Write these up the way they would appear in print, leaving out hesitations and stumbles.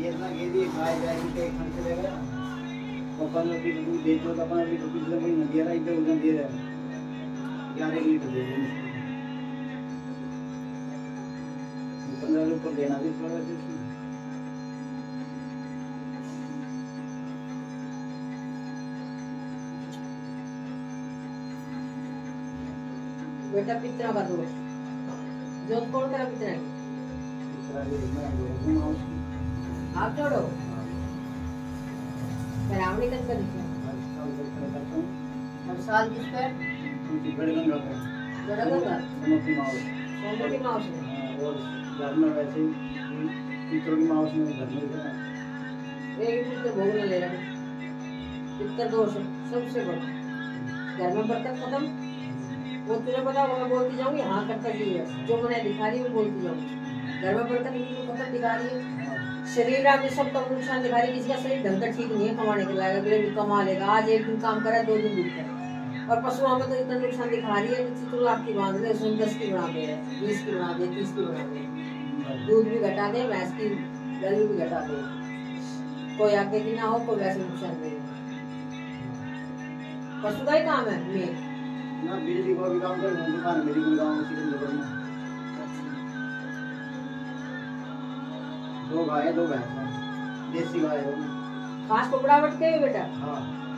ये ना ये भी गाय गाय की एक खन चले गया और 15 की दूध बेचो तो अपन अभी तो पिछले महीने दिया रहा इधर उधर दे रहा 11 लीटर दे रहे 15 लीटर देना भी थोड़ा सा बेटा पितरा का दोस्त जो कौन करा पितरा आप छोड़ो रावणी कब करी थी हर साल किस पर गड़गंगा सोमवती माउस और घर में वैसे पितरों की माउस में घर में एक पितर भोग न ले रहा पितर दोष सबसे बड़ा घर में बरकत खत्म वो तुझे पता होगा मैं बोलती जाऊंगी हाँ करता जाइए जो मैंने दिखा रही है वो बोलती जाऊंगी घर में बरकत खत्म दिखा रही है शरीर आपके सब कम नुकसान दिखा रही है किसी का शरीर ढंग का ठीक नहीं है कमाने के लायक अगले दिन कमा लेगा आज एक दिन काम करे 2 दिन दूध करे और पशुओं में तो इतना नुकसान दिखा रही है कि 2 लाख की बांध ले उसमें 10 की बना दे 20 की बना दे 30 की बना दे दूध भी घटा दे भैंस की गर्मी भी घटा दे कोई आगे की ना हो कोई वैसे नुकसान दे पशु का ही काम है मेन ना बिजली को भी काम कर दुकान मेरी कोई गांव उसी के अंदर में 2 गाय 2 भैंस देसी गाय है खास पकड़ा बटके बेटा हां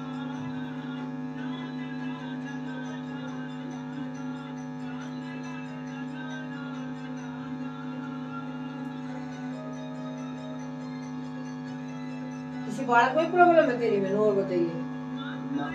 किसी बालक कोई प्रॉब्लम है तेरी में और बताइए ना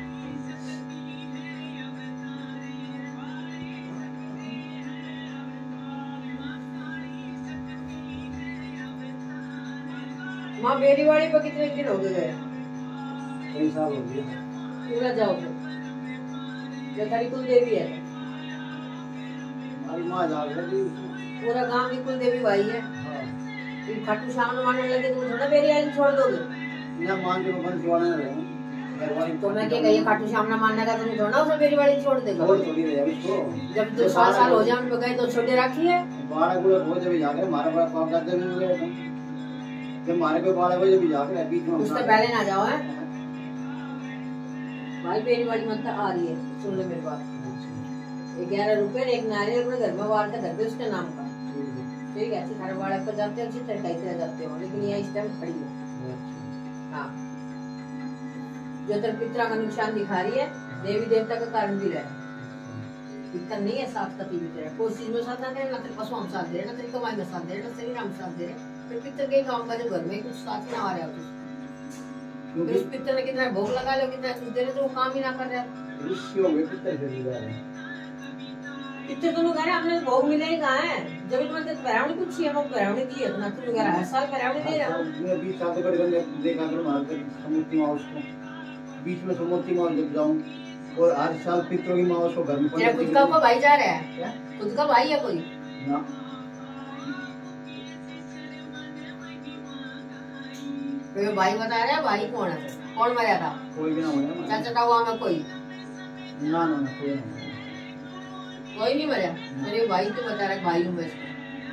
माँ बेरीवाड़ी पर कितने दिन हो गए कई साल हो गए पूरा जाओ तो ये तारी कुल देवी है हमारी माँ जाग रही पूरा गांव की कुल देवी भाई है हां ये खाटू श्याम मानने लगे तो थोड़ा बेरीवाड़ी छोड़ दोगे ना मान के बन सिवाने रहे घरवाली तो मैं क्या कहिए खाटू श्याम ना मानने का तुम थोड़ा उसे बेरीवाड़ी छोड़ देगा और थोड़ी रहे उसको जब 2 साल हो जाए उन पे गए तो छोटे रखी है 12 गुड़े हो जब जाके हमारा बड़ा काम करते नहीं हुए जब हमारे पे 12 बजे भी जाके बीच में उससे पहले ना जाओ है भाई बेरीवाड़ी मत आ रही है सुन ले मेरी बात 11 रुपए एक नारियल अपने घर में वार का धर दे उसके नाम का ठीक है अच्छी थारे वाड़े पर जाते हो अच्छी तरह जाते हो लेकिन ये इस टाइम खड़ी है हाँ जो तेरे पितरा का नुकसान दिखा रही है देवी देवता का कारण भी रहे इतना नहीं है साथ कति भी तेरा कोई चीज में साथ ना दे ना तेरे पशु हम साथ दे रहे ना तेरी कमाई में साथ दे रहे ना शरीर हम साथ दे रहे फिर पितर के काम का जो घर में कुछ साथ ना आ रहा है फिर उस पितर ने कितना भोग लगा लो कितना कुछ दे रहे तो वो काम ही ना कर रहा ऋषि हो गए पितर से जा रहे पितर तो लोग आपने भोग मिले ही कहाँ है जब इतना तेरे पैरावनी पूछी है वो पैरावनी दी है ना तू हर साल पैरावनी दे रहा मैं 20 साल तक देखा करूं मारकर समुद्री माँ उसको बीच में समुद्री माँ जब जाऊं और हर साल पितरों की माँ उसको घर में तेरा खुद का को भाई जा रहा है खुद का भाई है कोई ना तो भाई बता रहा है भाई कौन है कौन मरा था कोई भी ना मरा चाचा हुआ में कोई ना ना ना कोई ना कोई नहीं मरा मेरे भाई तो बता रहा भाई हूँ मैं इसको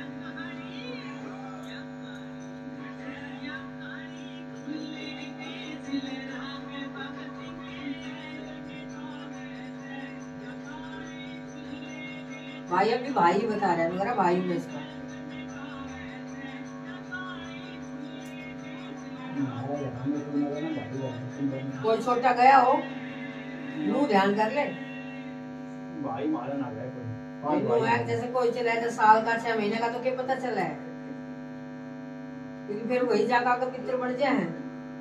भाई अभी भाई ही बता रहा है मेरा भाई हूँ मैं इसका कोई छोटा गया हो मुंह ध्यान कर ले भाई मारा ना गया कोई जैसे कोई चला है साल का 6 महीने का तो क्या पता चला है क्योंकि फिर वही जाकर का पितर बढ़ जाए हैं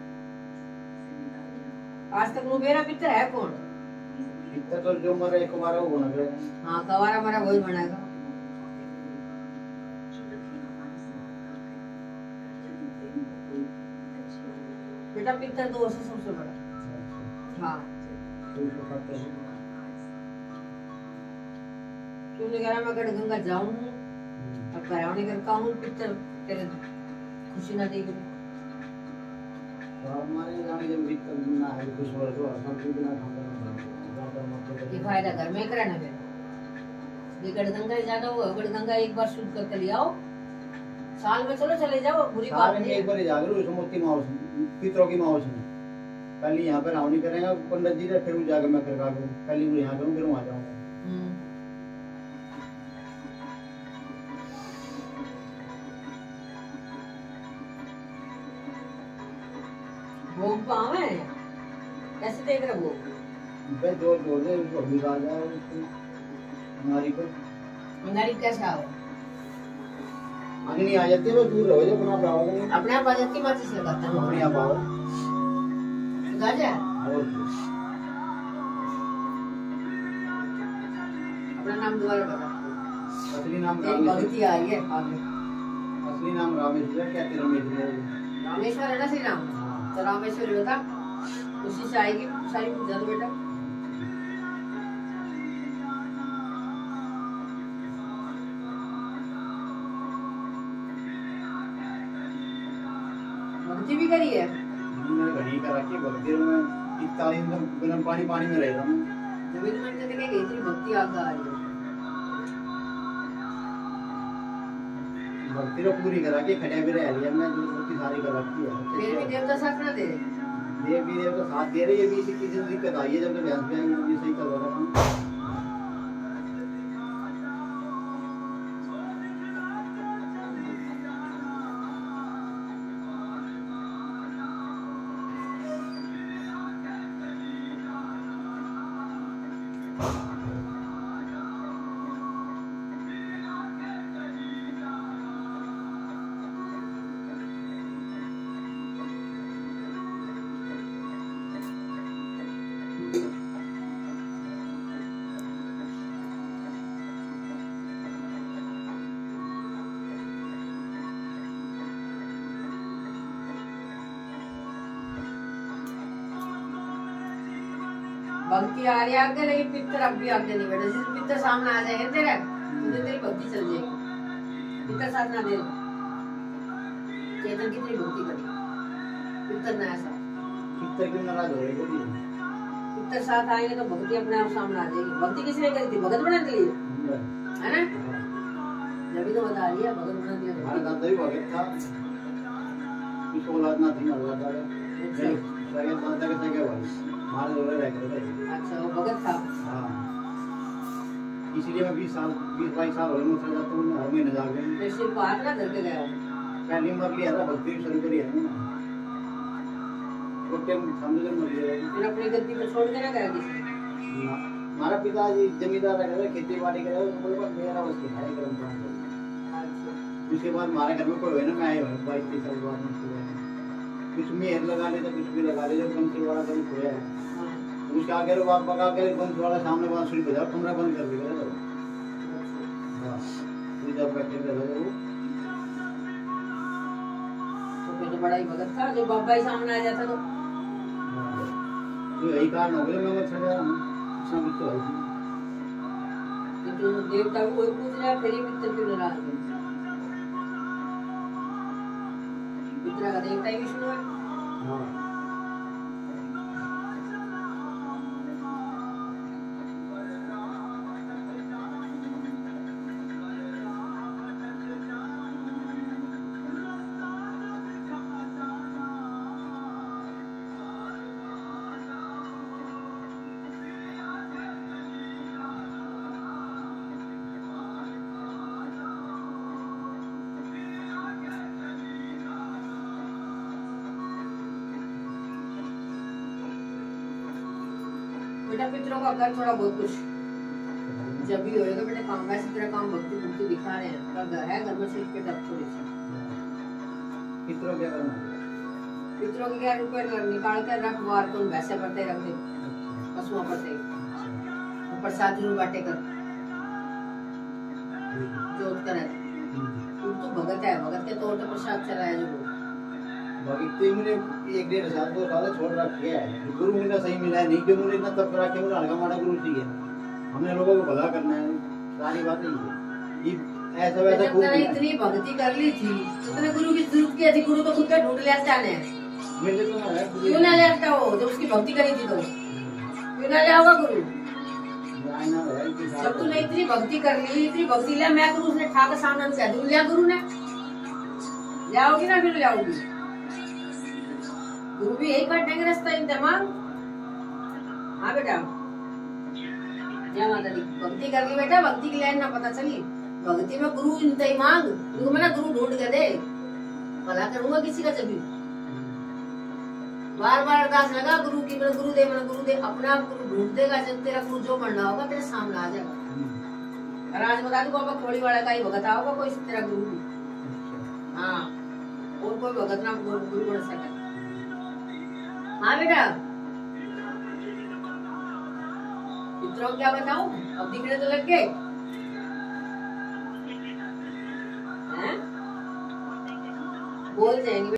आज तक मेरा पितर है कौन पितर तो जो मरा एक बार वो बना गया हाँ कवारा मरा वही बनेगा बेटा पितर दोस्त है सबसे बड़ा हाँ तूने कहा मैं गढ़गंगा जाऊं और करावने कर काहूं पितर तेरे खुशी ना देगी हमारे जाने जब दिक्कत ना है कुछ और तो सब कुछ ना खाना ये फायदा घर में करा ना फिर ये गढ़गंगा ज्यादा हुआ गढ़गंगा एक बार शुद्ध करके ले आओ साल में चलो चले जाओ, बुरी बात साल में नहीं एक बार जाकर उस मोती माउस पितरों की माउस में पहले यहाँ पे रावणी करेगा पंडित जी ने, फिर वो जाकर मैं करवा दूँ, पहले वो यहाँ करूँ फिर वहाँ जाऊँगा। भोग पाव है कैसे देख रहे भोग? बे जोर जोर दे उसको अभी आ जाए उसको हमारी पर अंगारी कैसे आओ? अग्नि आ जाती है, वो दूर रहो जो अपना पाओ अपने आप आ जाती, माचिस लगाता हूँ अपने आप आओ गाजा और अपना नाम दोबारा बता। असली नाम तेरी भक्ति आ रही है आगे। असली नाम रामेश्वर क्या तेरा रमेश्वर रामेश्वर है ना श्री राम, तो रामेश्वर बता, उसी से आएगी सारी पूजा तो बेटा। भक्ति भी करी है मैंने घड़ी का रखी भक्ति में 41 दिन बिना पानी पानी में रहता हूँ। जमीन में से देखेंगे इतनी भक्ति आगे आ रही है। भक्ति तो पूरी करा के खड़े भी रह लिया मैं, जो भक्ति सारी कर रखी है। फिर भी देवता साथ ना दे, देवी देवता साथ दे रही है, भी इसी किसी दिक्कत आई है जब तक भैंस पे आएंगे तो ये सही कर रहा था। भक्ति आ रही आगे, लेकिन पितर अब भी आगे नहीं बैठे। जिस पितर सामने आ जाएंगे तेरे, मुझे तेरी भक्ति चल जाएगी। पितर साथ ना दे, चेतन की तेरी भक्ति करी, पितर ना ऐसा। पितर क्यों नाराज हो रही है? पितर साथ आएंगे तो भक्ति अपने आप सामने आ जाएगी। भक्ति किसने करी थी? भगत बनाने के लिए, है ना? जब तो बता रही है भगत बनाने के लिए। हमारा दादा भी भगत था, उसको औलाद ना थी, मर जाता है। सगे दादा के सगे भाई हमारे दोनों रह गए। अच्छा वो भगत था। हाँ, इसलिए मैं 20-22 साल हो गए मुझसे जाता हूँ, हर महीने जा गए। फिर सिर्फ हाथ ना धर के गया, पहली मर लिया था, भक्ति शुरू करी है ना, छोटे समझ मर लिया। फिर अपनी गद्दी पे छोड़ के ना गया किसी। हमारा पिताजी जमींदार रहे, खेती बाड़ी करे, मेरा उसके है कर्म काम। उसके बाद हमारे घर में कोई हुए ना, मैं आए हुए 22-23 साल बाद मुझसे कुछ मेहर लगा ले तो कुछ भी लगा ले, जब बंसी वाला कभी खोया है उसके आगे बाप पका के बंसी वाला सामने बांसुरी बजा, कमरा बंद कर दिया तो हां जब बैठे रहे वो तो फिर तो बड़ा ही भगत था, जो बाबा ही सामने आ जाता तो यही कारण हो गया मैं मत समझा सब तो है। लेकिन देवता को कोई पूछ रहा, फिर ही पितर क्यों नाराज है? पितर का देवता ही विष्णु है। हां बेटा पितरों का कर थोड़ा बहुत कुछ जब भी होएगा बेटा काम, वैसे तेरा काम भक्ति भक्ति दिखा रहे हैं, पर घर है घर में सिर्फ के टप थोड़ी सी। पितरों क्या करना है? पितरों के क्या रुपए निकाल कर रख, वार तो वैसे पड़ते रख दे, पशुओं पड़ते प्रसाद जरूर बांटे कर जोत कर। तू भगत है, भगत के तौर पर प्रसाद चलाया जरूर। भक्ति मैंने 1-1.5 साल 2 साल छोड़ रखे है, गुरु मुझे सही मिला है नहीं, जो मुझे इतना तब करा के मुझे हल्का मारा गुरु चाहिए। हमने लोगों को भला करना है, सारी बात नहीं है ये ऐसा वैसा जब तूने इतनी भक्ति कर ली थी तो तेरे गुरु की जरूरत क्या थी? गुरु तो खुद का ढूंढ ले आता है, मेरे तो है क्यों ना ले आता हो? जब उसकी भक्ति करी थी तो क्यों ना ले आओगा गुरु? जब तूने इतनी भक्ति कर ली, इतनी भक्ति लिया, मैं गुरु उसने ठा के सामने कह दूं लिया गुरु ने जाओगी ना फिर जाओगी। गुरु भी यही काट देंगे रास्ता इंतजाम। हाँ बेटा, जय माता दी। भक्ति करनी बेटा, भक्ति की लाइन ना पता चली। भक्ति में गुरु इंतई मांग, गुरु में ना गुरु ढूंढ के दे। भला करूंगा किसी का जब बार बार अरदास लगा गुरु की, मेरा गुरु दे, मेरा गुरु दे। अपने आप गुरु ढूंढ देगा। जब तेरा गुरु जो बनना होगा तेरे सामने आ जाएगा। और आज बता दूं बाबा खोड़ी वाला का ही भगत होगा कोई तेरा गुरु भी। हाँ, और कोई भगत ना गुरु बन सका। हाँ बेटा, मित्रों क्या बताऊं, अब दिखने तो लग गए हैं, बोल जाएंगे।